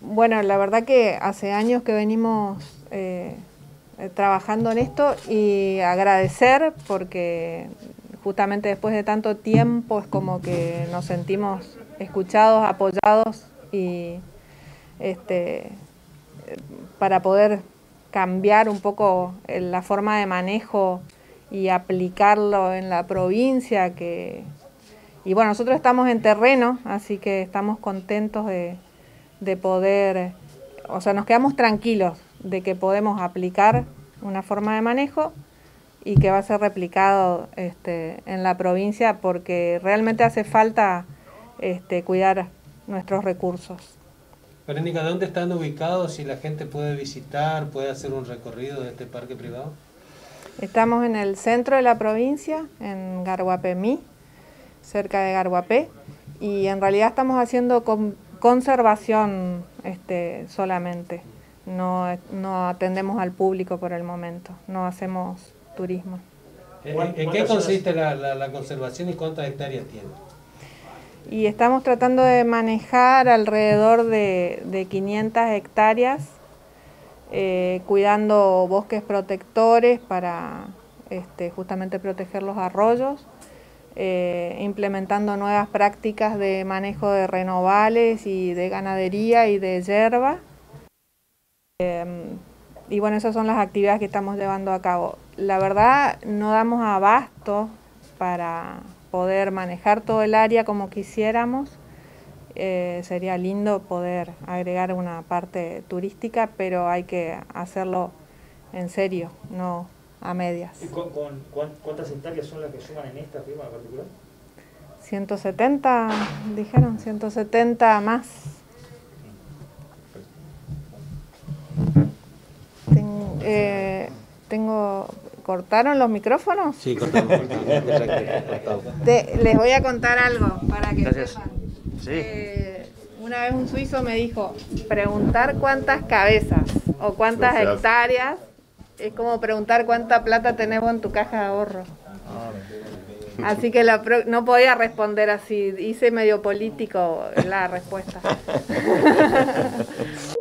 Bueno, la verdad que hace años que venimos trabajando en esto y agradecer porque justamente después de tanto tiempo es como que nos sentimos escuchados, apoyados y para poder cambiar un poco la forma de manejo y aplicarlo en la provincia y bueno, nosotros estamos en terreno, así que estamos contentos de poder, o sea, nos quedamos tranquilos de que podemos aplicar una forma de manejo y que va a ser replicado en la provincia porque realmente hace falta cuidar nuestros recursos. Verónica, ¿dónde están ubicados? Si la gente puede visitar, puede hacer un recorrido de este parque privado. Estamos en el centro de la provincia, en Garguapemí, cerca de Garguapé, y en realidad estamos haciendo conservación solamente. No atendemos al público por el momento, no hacemos turismo. ¿En qué consiste la conservación y cuántas hectáreas tiene? Y estamos tratando de manejar alrededor de 500 hectáreas, cuidando bosques protectores para justamente proteger los arroyos, implementando nuevas prácticas de manejo de renovales y de ganadería y de hierba. Y bueno, esas son las actividades que estamos llevando a cabo. La verdad, no damos abasto para poder manejar todo el área como quisiéramos. Sería lindo poder agregar una parte turística, pero hay que hacerlo en serio, no a medias. ¿Y cuántas hectáreas son las que suman en esta firma en particular? 170, dijeron, 170 más. ¿Cortaron los micrófonos? Sí, cortamos. Les voy a contar algo para que Gracias. sepan. Sí. Una vez un suizo me dijo, preguntar cuántas cabezas o cuántas hectáreas es como preguntar cuánta plata tenés vos en tu caja de ahorro. Así que no podía responder así, hice medio político la respuesta.